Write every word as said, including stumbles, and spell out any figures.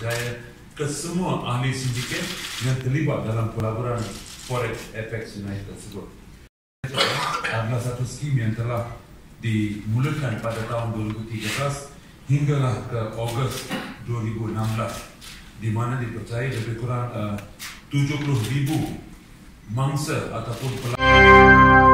dipercaya ke semua ahli sindiket yang terlibat dalam pelaburan Forex F X United tersebut. Adalah satu skim yang telah dimulakan pada tahun dua ribu tiga belas hinggalah ke Ogos dua ribu enam belas, di mana dipercayai lebih kurang uh, tujuh puluh ribu mangsa ataupun pelaburan